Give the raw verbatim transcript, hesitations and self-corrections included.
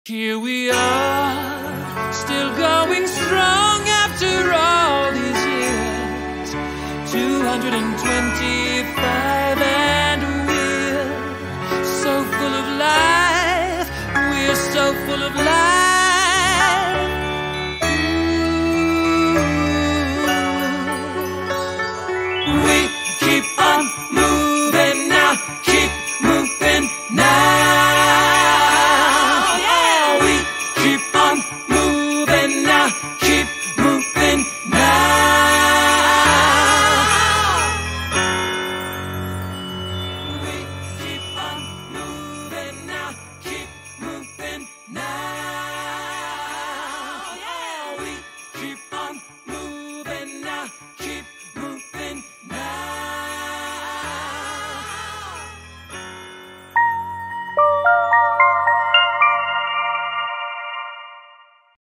Here we are, still going strong after all these years. two hundred twenty-five and we're so full of life. We're so full of life.